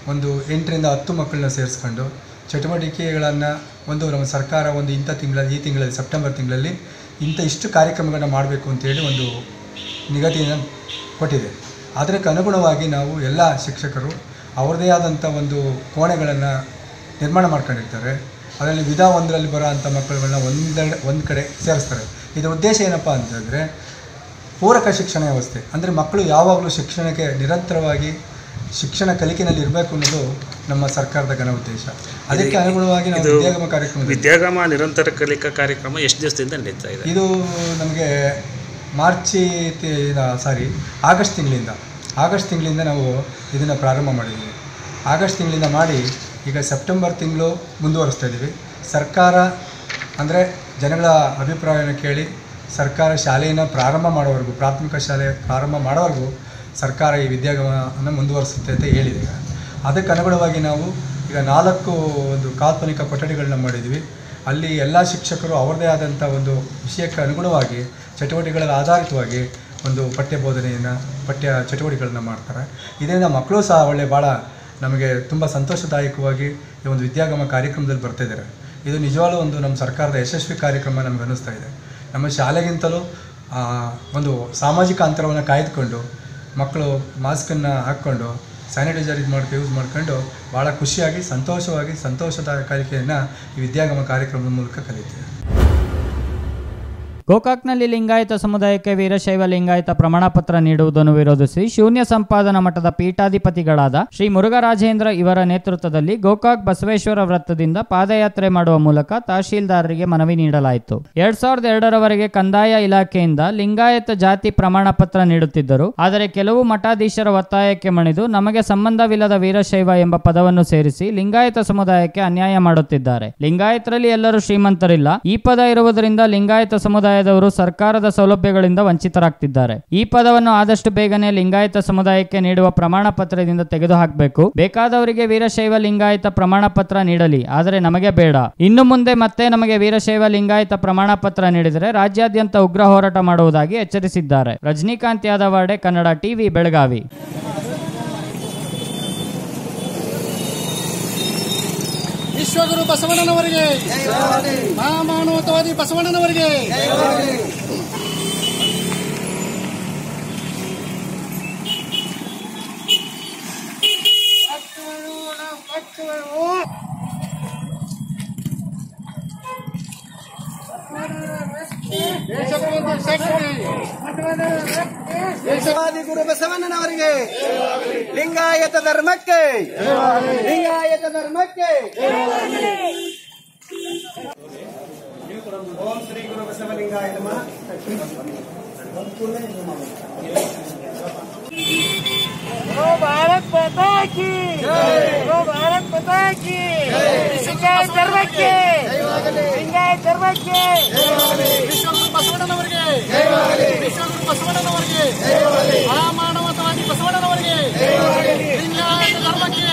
S12: ಒಂದು ಎಂಟರಿಂದ ಹತ್ತು ಮಕ್ಕಳನ್ನ ಸೇರಿಸ್ಕೊಂಡು ಚಟುವಟಿಕೆಗಳನ್ನು ಒಂದು ನಮ್ಮ ಸರ್ಕಾರ ಒಂದು ಇಂಥ ತಿಂಗಳ ಈ ತಿಂಗಳಲ್ಲಿ ಸೆಪ್ಟೆಂಬರ್ ತಿಂಗಳಲ್ಲಿ ಇಂಥ ಇಷ್ಟು ಕಾರ್ಯಕ್ರಮಗಳನ್ನ ಮಾಡಬೇಕು ಅಂತೇಳಿ ಒಂದು ನಿಗದಿಯನ್ನು ಕೊಟ್ಟಿದೆ. ಅದಕ್ಕೆ ಅನುಗುಣವಾಗಿ ನಾವು ಎಲ್ಲ ಶಿಕ್ಷಕರು ಅವ್ರದ್ದೇ ಆದಂಥ ಒಂದು ಕೋಣೆಗಳನ್ನು ನಿರ್ಮಾಣ ಮಾಡ್ಕೊಂಡಿರ್ತಾರೆ. ಅದರಲ್ಲಿ ವಿಧ ಒಂದರಲ್ಲಿ ಬರೋ ಅಂಥ ಮಕ್ಕಳುಗಳನ್ನ ಒಂದೆರಡು ಒಂದು ಕಡೆ ಸೇರಿಸ್ತಾರೆ. ಇದರ ಉದ್ದೇಶ ಏನಪ್ಪ ಅಂತಂದರೆ ಪೂರಕ ಶಿಕ್ಷಣ ವ್ಯವಸ್ಥೆ, ಅಂದರೆ ಮಕ್ಕಳು ಯಾವಾಗಲೂ ಶಿಕ್ಷಣಕ್ಕೆ ನಿರಂತರವಾಗಿ ಶಿಕ್ಷಣ ಕಲಿಕೆಯಲ್ಲಿ ಇರಬೇಕು ಅನ್ನೋದು ನಮ್ಮ ಸರ್ಕಾರದ ಘನ ಉದ್ದೇಶ. ಅದಕ್ಕೆ ಅನುಗುಣವಾಗಿ ನಾವು ವಿದ್ಯಾಗಮ ಕಾರ್ಯಕ್ರಮ
S7: ವಿದ್ಯಾಗಮ ನಿರಂತರ ಕಲಿಕಾ ಕಾರ್ಯಕ್ರಮ ಎಷ್ಟು ದಿವಸದಿಂದ ನಡೀತಾ ಇದೆ?
S12: ಇದು ನಮಗೆ ಮಾರ್ಚಿ ಸಾರಿ ಆಗಸ್ಟ್ ತಿಂಗಳಿಂದ ಆಗಸ್ಟ್ ತಿಂಗಳಿಂದ ನಾವು ಇದನ್ನು ಪ್ರಾರಂಭ ಮಾಡಿದ್ದೀವಿ. ಆಗಸ್ಟ್ ತಿಂಗಳಿಂದ ಮಾಡಿ ಈಗ ಸೆಪ್ಟೆಂಬರ್ ತಿಂಗಳು ಮುಂದುವರಿಸ್ತಾ ಇದ್ದೀವಿ. ಸರ್ಕಾರ ಅಂದರೆ ಜನಗಳ ಅಭಿಪ್ರಾಯನ ಕೇಳಿ ಸರ್ಕಾರ ಶಾಲೆಯನ್ನು ಪ್ರಾರಂಭ ಮಾಡೋವರೆಗೂ, ಪ್ರಾಥಮಿಕ ಶಾಲೆ ಪ್ರಾರಂಭ ಮಾಡೋವರೆಗೂ ಸರ್ಕಾರ ಈ ವಿದ್ಯಾಗಮನ ಮುಂದುವರಿಸುತ್ತೆ ಅಂತ ಹೇಳಿದೆ. ಅದಕ್ಕೆ ಅನುಗುಣವಾಗಿ ನಾವು ಈಗ ನಾಲ್ಕು ಒಂದು ಕಾಲ್ಪನಿಕ ಕೊಠಡಿಗಳನ್ನ ಮಾಡಿದ್ವಿ. ಅಲ್ಲಿ ಎಲ್ಲ ಶಿಕ್ಷಕರು ಅವರದೇ ಆದಂಥ ಒಂದು ವಿಷಯಕ್ಕೆ ಅನುಗುಣವಾಗಿ ಚಟುವಟಿಕೆಗಳ ಆಧಾರಿತವಾಗಿ ಒಂದು ಪಠ್ಯ ಬೋಧನೆಯನ್ನು ಪಠ್ಯ ಚಟುವಟಿಕೆಗಳನ್ನ ಮಾಡ್ತಾರೆ. ಇದರಿಂದ ಮಕ್ಕಳು ಸಹ ಒಳ್ಳೆ ಭಾಳ ನಮಗೆ ತುಂಬ ಸಂತೋಷದಾಯಕವಾಗಿ ಈ ಒಂದು ವಿದ್ಯಾಗಮ ಕಾರ್ಯಕ್ರಮದಲ್ಲಿ ಬರ್ತಾಯಿದ್ದಾರೆ. ಇದು ನಿಜವಾಗ್ಲೂ ಒಂದು ನಮ್ಮ ಸರ್ಕಾರದ ಯಶಸ್ವಿ ಕಾರ್ಯಕ್ರಮ ನಮಗೆ ಅನ್ನಿಸ್ತಾ ಇದೆ. ನಮ್ಮ ಶಾಲೆಗಿಂತಲೂ ಒಂದು ಸಾಮಾಜಿಕ ಅಂತರವನ್ನು ಕಾಯ್ದುಕೊಂಡು ಮಕ್ಕಳು ಮಾಸ್ಕನ್ನು ಹಾಕ್ಕೊಂಡು ಸ್ಯಾನಿಟೈಸರ್ ಇದು ಮಾಡ್ಕೊ ಯೂಸ್ ಮಾಡ್ಕೊಂಡು ಭಾಳ ಖುಷಿಯಾಗಿ ಸಂತೋಷವಾಗಿ ಸಂತೋಷದ ಕಲಿಕೆಯನ್ನು ಈ ವಿದ್ಯಾಗಮ ಕಾರ್ಯಕ್ರಮದ ಮೂಲಕ ಕಲಿತೀವಿ.
S2: ಗೋಕಾಕ್ನಲ್ಲಿ ಲಿಂಗಾಯತ ಸಮುದಾಯಕ್ಕೆ ವೀರಶೈವ ಲಿಂಗಾಯತ ಪ್ರಮಾಣ ಪತ್ರ ನೀಡುವುದನ್ನು ವಿರೋಧಿಸಿ ಶೂನ್ಯ ಸಂಪಾದನಾ ಮಠದ ಪೀಠಾಧಿಪತಿಗಳಾದ ಶ್ರೀ ಮುರುಘರಾಜೇಂದ್ರ ಇವರ ನೇತೃತ್ವದಲ್ಲಿ ಗೋಕಾಕ್ ಬಸವೇಶ್ವರ ವೃತ್ತದಿಂದ ಪಾದಯಾತ್ರೆ ಮಾಡುವ ಮೂಲಕ ತಹಶೀಲ್ದಾರರಿಗೆ ಮನವಿ ನೀಡಲಾಯಿತು. ಎರಡ್ ಸಾವಿರದ ಎರಡರವರೆಗೆ ಕಂದಾಯ ಇಲಾಖೆಯಿಂದ ಲಿಂಗಾಯತ ಜಾತಿ ಪ್ರಮಾಣ ಪತ್ರ ನೀಡುತ್ತಿದ್ದರು. ಆದರೆ ಕೆಲವು ಮಠಾಧೀಶರ ಒತ್ತಾಯಕ್ಕೆ ಮಣಿದು ನಮಗೆ ಸಂಬಂಧವಿಲ್ಲದ ವೀರಶೈವ ಎಂಬ ಪದವನ್ನು ಸೇರಿಸಿ ಲಿಂಗಾಯತ ಸಮುದಾಯಕ್ಕೆ ಅನ್ಯಾಯ ಮಾಡುತ್ತಿದ್ದಾರೆ. ಲಿಂಗಾಯತರಲ್ಲಿ ಎಲ್ಲರೂ ಶ್ರೀಮಂತರಿಲ್ಲ. ಈ ಪದ ಇರುವುದರಿಂದ ಲಿಂಗಾಯತ ಸಮುದಾಯ ದವರು ಸರ್ಕಾರದ ಸೌಲಭ್ಯಗಳಿಂದ ವಂಚಿತರಾಗ್ತಿದ್ದಾರೆ. ಈ ಪದವನ್ನು ಆದಷ್ಟು ಬೇಗನೆ ಲಿಂಗಾಯತ ಸಮುದಾಯಕ್ಕೆ ನೀಡುವ ಪ್ರಮಾಣ ಪತ್ರದಿಂದ ತೆಗೆದುಹಾಕಬೇಕು. ಬೇಕಾದವರಿಗೆ ವೀರಶೈವ ಲಿಂಗಾಯತ ಪ್ರಮಾಣ ಪತ್ರ ನೀಡಲಿ, ಆದರೆ ನಮಗೆ ಬೇಡ. ಇನ್ನು ಮುಂದೆ ಮತ್ತೆ ನಮಗೆ ವೀರಶೈವ ಲಿಂಗಾಯತ ಪ್ರಮಾಣ ಪತ್ರ ನೀಡಿದರೆ ರಾಜ್ಯಾದ್ಯಂತ ಉಗ್ರ ಹೋರಾಟ ಮಾಡುವುದಾಗಿ ಎಚ್ಚರಿಸಿದ್ದಾರೆ. ರಜನಿಕಾಂತ್ ಯಾದವಾಡೆ, ಕನ್ನಡ ಟಿವಿ, ಬೆಳಗಾವಿ.
S13: ವಿಶ್ವಗುರು ಬಸವಣ್ಣನವರಿಗೆ, ಮಹಾಮಾನವತಾವಾದಿ ಬಸವಣ್ಣನವರಿಗೆ. ದೇಶವಾದಿ ಗುರು ಬಸವಣ್ಣನವರಿಗೆ, ಲಿಂಗಾಯತ ಧರ್ಮಕ್ಕೆ, ಲಿಂಗಾಯತ ಧರ್ಮಕ್ಕೆ. ಓಂ ಶ್ರೀ ಗುರು ಬಸವಲಿಂಗಾಯ ನಮಃ. ಭಾರತ್ ಮಾತಾ ಕಿ ಜೈ, ಭಾರತ್ ಮಾತಾ ಕಿ ಲಿಂಗಾಯತ ಧರ್ಮಕ್ಕೆ, ಲಿಂಗಾಯತ ಧರ್ಮಕ್ಕೆ. ವಿಶ್ವಗುರು ಬಸವಣ್ಣನವರಿಗೆ, ವಿಶ್ವಗುರು ಬಸವಣ್ಣನವರಿಗೆ, ಮಹಾಮಾನವತಾವಾದಿ ಬಸವಣ್ಣನವರಿಗೆ, ಲಿಂಗಾಯತ ಧರ್ಮಕ್ಕೆ.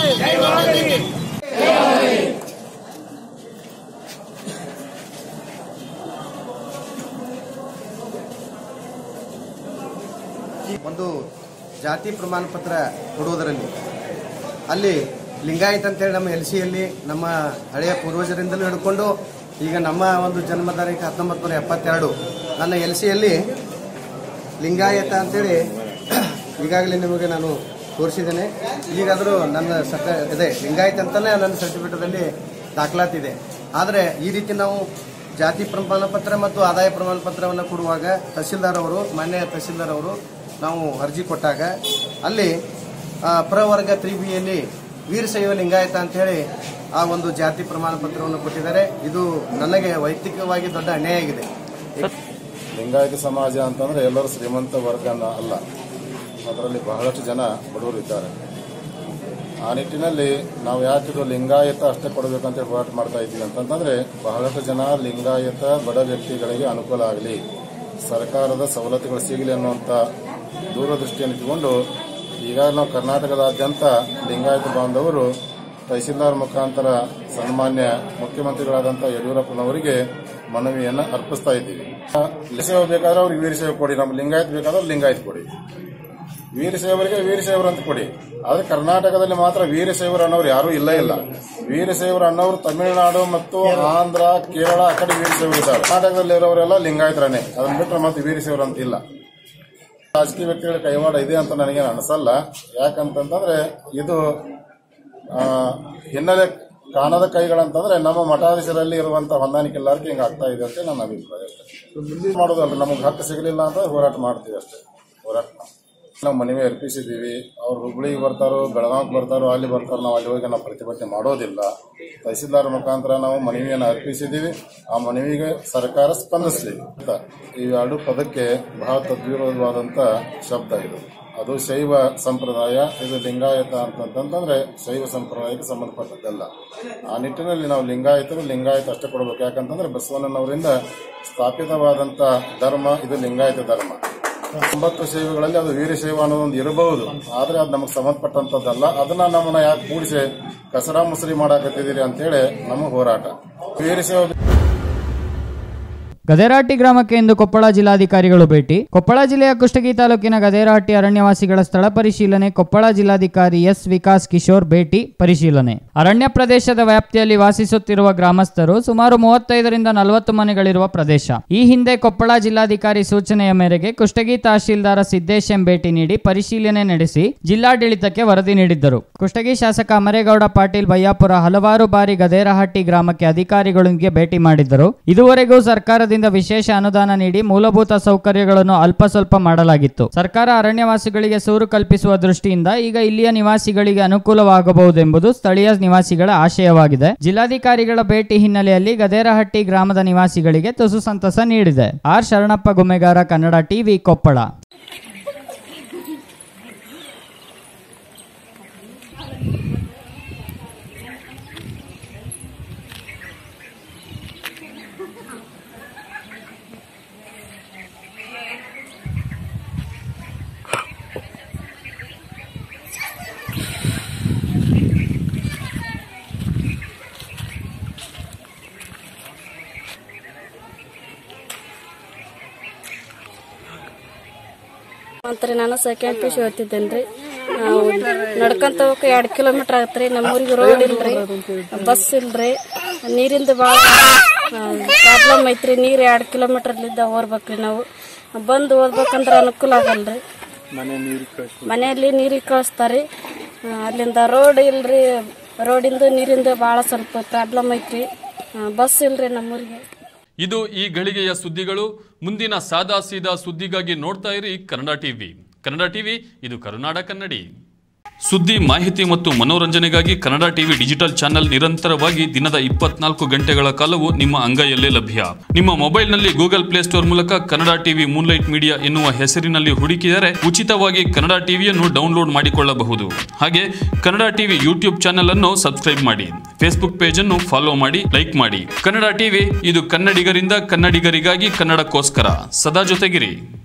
S14: ಒಂದು ಜಾತಿ ಪ್ರಮಾಣ ಪತ್ರ ಕೊಡುವುದರಲ್ಲಿ ಅಲ್ಲಿ ಲಿಂಗಾಯತ್ ಅಂತೇಳಿ ನಮ್ಮ ಎಲ್ ಸಿಯಲ್ಲಿ ನಮ್ಮ ಹಳೆಯ ಪೂರ್ವಜರಿಂದಲೂ ಹಿಡ್ಕೊಂಡು ಈಗ ನಮ್ಮ ಒಂದು ಜನ್ಮ ತಾರೀಕು ಹತ್ತೊಂಬತ್ತು ನೂರ ಎಪ್ಪತ್ತೆರಡು ನನ್ನ ಎಲ್ ಸಿಯಲ್ಲಿ ಲಿಂಗಾಯತ ಅಂತೇಳಿ ಈಗಾಗಲೇ ನಿಮಗೆ ನಾನು ತೋರಿಸಿದ್ದೇನೆ. ಈಗಾದರೂ ನನ್ನ ಸರ್ಕಾರ ಇದೆ ಲಿಂಗಾಯತ್ ಅಂತಲೇ ನನ್ನ ಸರ್ಟಿಫಿಕೇಟಲ್ಲಿ ದಾಖಲಾತಿದೆ. ಆದರೆ ಈ ರೀತಿ ನಾವು ಜಾತಿ ಪ್ರಮಾಣ ಪತ್ರ ಮತ್ತು ಆದಾಯ ಪ್ರಮಾಣ ಪತ್ರವನ್ನು ಕೊಡುವಾಗ ತಹಸೀಲ್ದಾರ್ ಅವರು, ಮಾನ್ಯ ತಹಸೀಲ್ದಾರ್ ಅವರು ನಾವು ಅರ್ಜಿ ಕೊಟ್ಟಾಗ ಅಲ್ಲಿ ಪ್ರವರ್ಗ ತ್ರೀ ಬಿಯಲ್ಲಿ ವೀರಶೈವ ಲಿಂಗಾಯತ ಅಂತ ಹೇಳಿ ಆ ಒಂದು ಜಾತಿ ಪ್ರಮಾಣ ಪತ್ರವನ್ನು ಕೊಟ್ಟಿದ್ದಾರೆ. ಇದು ನನಗೆ ವೈಯಕ್ತಿಕವಾಗಿ ದೊಡ್ಡ ಅನ್ಯಾಯ ಆಗಿದೆ.
S15: ಲಿಂಗಾಯತ ಸಮಾಜ ಅಂತಂದ್ರೆ ಎಲ್ಲರೂ ಶ್ರೀಮಂತ ವರ್ಗ ಅಲ್ಲ, ಅದರಲ್ಲಿ ಬಹಳಷ್ಟು ಜನ ಬಡವರು ಇದ್ದಾರೆ. ಆ ನಿಟ್ಟಿನಲ್ಲಿ ನಾವು ಯಾಕಿದು ಲಿಂಗಾಯತ ಅಷ್ಟೇ ಕೊಡಬೇಕಂತ ಹೋರಾಟ ಮಾಡ್ತಾ ಇದ್ದೀವಿ ಅಂತಂದ್ರೆ ಬಹಳಷ್ಟು ಜನ ಲಿಂಗಾಯತ ಬಡ ವ್ಯಕ್ತಿಗಳಿಗೆ ಅನುಕೂಲ ಆಗಲಿ, ಸರ್ಕಾರದ ಸವಲತ್ತುಗಳು ಸಿಗಲಿ ಅನ್ನುವಂಥ ದೂರದೃಷ್ಟಿಯನ್ನು ಇಟ್ಟುಕೊಂಡು ಈಗಾಗಲೇ ನಾವು ಕರ್ನಾಟಕದಾದ್ಯಂತ ಲಿಂಗಾಯತ ಬಾಂಧವರು ತಹಸೀಲ್ದಾರ್ ಮುಖಾಂತರ ಸನ್ಮಾನ್ಯ ಮುಖ್ಯಮಂತ್ರಿಗಳಾದಂಥ ಯಡಿಯೂರಪ್ಪನವರಿಗೆ ಮನವಿಯನ್ನು ಅರ್ಪಿಸ್ತಾ ಇದ್ದೀವಿ. ವೀರಶೈವ ಬೇಕಾದ್ರೆ ಅವ್ರಿಗೆ ವೀರಶೈವ ಕೊಡಿ, ನಮ್ಗೆ ಲಿಂಗಾಯತ್ ಬೇಕಾದ್ರೆ ಲಿಂಗಾಯತ್ ಕೊಡಿ. ವೀರಶೈವರಿಗೆ ವೀರಶೈವರು ಅಂತ ಕೊಡಿ. ಆದ್ರೆ ಕರ್ನಾಟಕದಲ್ಲಿ ಮಾತ್ರ ವೀರಶೈವರು ಅನ್ನೋರು ಯಾರೂ ಇಲ್ಲ ಇಲ್ಲ. ವೀರಶೈವರು ಅನ್ನೋರು ತಮಿಳುನಾಡು ಮತ್ತು ಆಂಧ್ರ, ಕೇರಳ ಆ ಕಡೆ ವೀರಶೈವರು ಇದ್ದಾರೆ. ಕರ್ನಾಟಕದಲ್ಲಿ ಇರೋರೆಲ್ಲ ಲಿಂಗಾಯತರನೇ, ಅದನ್ನ ಬಿಟ್ಟರೆ ಮತ್ತೆ ವೀರಶೈವರು ಅಂತ ಇಲ್ಲ. ರಾಜಕೀಯ ವ್ಯಕ್ತಿಗಳ ಕೈವಾಡ ಇದೆ ಅಂತ ನನಗೇನು ಅನಿಸಲ್ಲ. ಯಾಕಂತಂದ್ರೆ ಇದು ಹಿನ್ನೆಲೆ ಕಾಣದ ಕೈಗಳಂತಂದ್ರೆ ನಮ್ಮ ಮಠಾಧೀಶರಲ್ಲಿ ಇರುವಂತಹ ಹೊಂದಾಣಿಕೆ ಎಲ್ಲರಿಗೂ ಹಿಂಗೆ ಆಗ್ತಾ ಇದೆ ಅಂತ ನನ್ನ ಅಭಿಪ್ರಾಯ. ಮಾಡೋದಲ್ಲ, ನಮಗೆ ಹಕ್ಕು ಸಿಗಲಿಲ್ಲ ಅಂತ ಹೋರಾಟ ಮಾಡ್ತೀವಿ ಅಷ್ಟೇ. ಹೋರಾಟ ನಾವು ಮನವಿ ಅರ್ಪಿಸಿದ್ದೀವಿ. ಅವ್ರು ಹುಬ್ಳಿಗೆ ಬರ್ತಾರೋ, ಬೆಳಗಾವಿಗೆ ಬರ್ತಾರೋ, ಅಲ್ಲಿ ಬರ್ತಾರೋ, ನಾವು ಅಲ್ಲಿ ಹೋಗಿ ನಾವು ಪ್ರತಿಭಟನೆ ಮಾಡೋದಿಲ್ಲ. ತಹಸೀಲ್ದಾರ್ ಮುಖಾಂತರ ನಾವು ಮನವಿಯನ್ನು ಅರ್ಪಿಸಿದ್ದೀವಿ. ಆ ಮನವಿಗೆ ಸರ್ಕಾರ ಸ್ಪಂದಿಸಲಿ ಅಂತ. ಈ ಎರಡು ಪದಕ್ಕೆ ಬಹಳ ತದ್ವಿರೋಧವಾದಂಥ ಶಬ್ದ ಇದು. ಅದು ಶೈವ ಸಂಪ್ರದಾಯ, ಇದು ಲಿಂಗಾಯತ ಅಂತಂತಂದ್ರೆ ಶೈವ ಸಂಪ್ರದಾಯಕ್ಕೆ ಸಂಬಂಧಪಟ್ಟದ್ದಲ್ಲ. ಆ ನಿಟ್ಟಿನಲ್ಲಿ ನಾವು ಲಿಂಗಾಯತರು ಲಿಂಗಾಯತ ಅಷ್ಟೇ ಕೊಡಬೇಕು. ಯಾಕಂತಂದ್ರೆ ಬಸವಣ್ಣನವರಿಂದ ಸ್ಥಾಪಿತವಾದಂಥ ಧರ್ಮ ಇದು ಲಿಂಗಾಯತ ಧರ್ಮ. ಒಂಬತ್ತು ಶೈವಗಳಲ್ಲಿ ಅದು ವೀರಶೈವ ಅನ್ನೋದೊಂದು ಇರಬಹುದು, ಆದ್ರೆ ಅದು ನಮಗೆ ಸಂಬಂಧಪಟ್ಟಂತದ್ದಲ್ಲ. ಅದನ್ನ ನಮ್ಮನ್ನ ಯಾಕೆ ಕೂಡಿಸಿ ಕಸರ ಮುಸರಿ ಮಾಡಾಕತ್ತಿದ್ದೀರಿ ಅಂತೇಳಿ ನಮ್ಮ ಹೋರಾಟ. ವೀರಶೈವ
S2: ಗದೇರಹಟ್ಟಿ ಗ್ರಾಮಕ್ಕೆ ಇಂದು ಕೊಪ್ಪಳ ಜಿಲ್ಲಾಧಿಕಾರಿಗಳು ಭೇಟಿ. ಕೊಪ್ಪಳ ಜಿಲ್ಲೆಯ ಕುಷ್ಟಗಿ ತಾಲೂಕಿನ ಗದೇರಹಟ್ಟಿ ಅರಣ್ಯವಾಸಿಗಳ ಸ್ಥಳ ಪರಿಶೀಲನೆ. ಕೊಪ್ಪಳ ಜಿಲ್ಲಾಧಿಕಾರಿ ಎಸ್ ವಿಕಾಸ್ ಕಿಶೋರ್ ಭೇಟಿ ಪರಿಶೀಲನೆ. ಅರಣ್ಯ ಪ್ರದೇಶದ ವ್ಯಾಪ್ತಿಯಲ್ಲಿ ವಾಸಿಸುತ್ತಿರುವ ಗ್ರಾಮಸ್ಥರು ಸುಮಾರು ಮೂವತ್ತೈದರಿಂದ ನಲವತ್ತು ಮನೆಗಳಿರುವ ಪ್ರದೇಶ. ಈ ಹಿಂದೆ ಕೊಪ್ಪಳ ಜಿಲ್ಲಾಧಿಕಾರಿ ಸೂಚನೆಯ ಮೇರೆಗೆ ಕುಷ್ಟಗಿ ತಹಶೀಲ್ದಾರ ಸಿದ್ದೇಶ್ ಎಂ ಭೇಟಿ ನೀಡಿ ಪರಿಶೀಲನೆ ನಡೆಸಿ ಜಿಲ್ಲಾಡಳಿತಕ್ಕೆ ವರದಿ ನೀಡಿದ್ದರು. ಕುಷ್ಟಗಿ ಶಾಸಕ ಅಮರೇಗೌಡ ಪಾಟೀಲ್ ಬಯ್ಯಾಪುರ ಹಲವಾರು ಬಾರಿ ಗದೇರಹಟ್ಟಿ ಗ್ರಾಮಕ್ಕೆ ಅಧಿಕಾರಿಗಳೊಂದಿಗೆ ಭೇಟಿ ಮಾಡಿದ್ದರು. ಇದುವರೆಗೂ ಸರ್ಕಾರದ ವಿಶೇಷ ಅನುದಾನ ನೀಡಿ ಮೂಲಭೂತ ಸೌಕರ್ಯಗಳನ್ನು ಅಲ್ಪ ಸ್ವಲ್ಪ ಮಾಡಲಾಗಿತ್ತು. ಸರ್ಕಾರ ಅರಣ್ಯವಾಸಿಗಳಿಗೆ ಸೂರು ಕಲ್ಪಿಸುವ ದೃಷ್ಟಿಯಿಂದ ಈಗ ಇಲ್ಲಿಯ ನಿವಾಸಿಗಳಿಗೆ ಅನುಕೂಲವಾಗಬಹುದೆಂಬುದು ಸ್ಥಳೀಯ ನಿವಾಸಿಗಳ ಆಶಯವಾಗಿದೆ. ಜಿಲ್ಲಾಧಿಕಾರಿಗಳ ಭೇಟಿ ಹಿನ್ನೆಲೆಯಲ್ಲಿ ಗದೇರಹಟ್ಟಿ ಗ್ರಾಮದ ನಿವಾಸಿಗಳಿಗೆ ತುಸು ಸಂತಸ ನೀಡಿದೆ. R Sharanappa Gummegara, Kannada TV, Koppal.
S16: ಅಂತ್ರಿ ನಾನು ಸೆಕೆಂಡ್ ಪಿ ಯು ಸಿ ಓದ್ತಿದ್ದೇನೆ ರೀ. ನಾವು ನಡ್ಕೊಂತ ಹೋಗಕ್ಕೆ ಎರಡು ಕಿಲೋಮೀಟರ್ ಆಗತ್ತೆ ರೀ. ನಮ್ಮೂರಿಗೆ ರೋಡ್ ಇಲ್ರಿ, ಬಸ್ ಇಲ್ರಿ, ನೀರಿಂದ ಭಾಳ ಪ್ರಾಬ್ಲಮ್ ಐತ್ರಿ. ನೀರು ಎರಡು ಕಿಲೋಮೀಟರ್ಲಿದ್ದ ಹೋಗ್ಬೇಕ್ರಿ. ನಾವು ಬಂದು ಓದ್ಬೇಕಂದ್ರೆ ಅನುಕೂಲ ಆಗಲ್ರಿ. ಮನೆಯಲ್ಲಿ ನೀರಿಗೆ ಕಳಿಸ್ತಾರೆ. ಅಲ್ಲಿಂದ ರೋಡ್ ಇಲ್ರಿ, ರೋಡಿಂದ ನೀರಿಂದ ಭಾಳ ಸ್ವಲ್ಪ ಪ್ರಾಬ್ಲಮ್ ಐತ್ರಿ. ಬಸ್ ಇಲ್ರಿ ನಮ್ಮೂರಿಗೆ.
S1: ಇದು ಈ ಗಳಿಗೆಯ ಸುದ್ದಿಗಳು. ಮುಂದಿನ ಸಾದಾ ಸೀದಾ ಸುದ್ದಿಗಾಗಿ ನೋಡ್ತಾ ಇರಿ ಕನ್ನಡ ಟಿವಿ. ಕನ್ನಡ ಟಿವಿ ಇದು ಕರುನಾಡ ಕನ್ನಡಿ. ಸುದ್ದಿ, ಮಾಹಿತಿ ಮತ್ತು ಮನೋರಂಜನೆಗಾಗಿ ಕನ್ನಡ ಟಿವಿ ಡಿಜಿಟಲ್ ಚಾನೆಲ್ ನಿರಂತರವಾಗಿ ದಿನದ ಇಪ್ಪತ್ನಾಲ್ಕು ಗಂಟೆಗಳ ಕಾಲವು ನಿಮ್ಮ ಅಂಗೈಯಲ್ಲೇ ಲಭ್ಯ. ನಿಮ್ಮ ಮೊಬೈಲ್ನಲ್ಲಿ ಗೂಗಲ್ ಪ್ಲೇಸ್ಟೋರ್ ಮೂಲಕ ಕನ್ನಡ ಟಿವಿ ಮೂನ್ಲೈಟ್ ಮೀಡಿಯಾ ಎನ್ನುವ ಹೆಸರಿನಲ್ಲಿ ಹುಡುಕಿದರೆ ಉಚಿತವಾಗಿ ಕನ್ನಡ ಟಿವಿಯನ್ನು ಡೌನ್ಲೋಡ್ ಮಾಡಿಕೊಳ್ಳಬಹುದು. ಹಾಗೆ ಕನ್ನಡ ಟಿವಿ ಯೂಟ್ಯೂಬ್ ಚಾನೆಲ್ ಅನ್ನು ಸಬ್ಸ್ಕ್ರೈಬ್ ಮಾಡಿ, ಫೇಸ್ಬುಕ್ ಪೇಜ್ ಅನ್ನು ಫಾಲೋ ಮಾಡಿ, ಲೈಕ್ ಮಾಡಿ. ಕನ್ನಡ ಟಿವಿ ಇದು ಕನ್ನಡಿಗರಿಂದ ಕನ್ನಡಿಗರಿಗಾಗಿ, ಕನ್ನಡಕ್ಕೋಸ್ಕರ. ಸದಾ ಜೊತೆಗಿರಿ.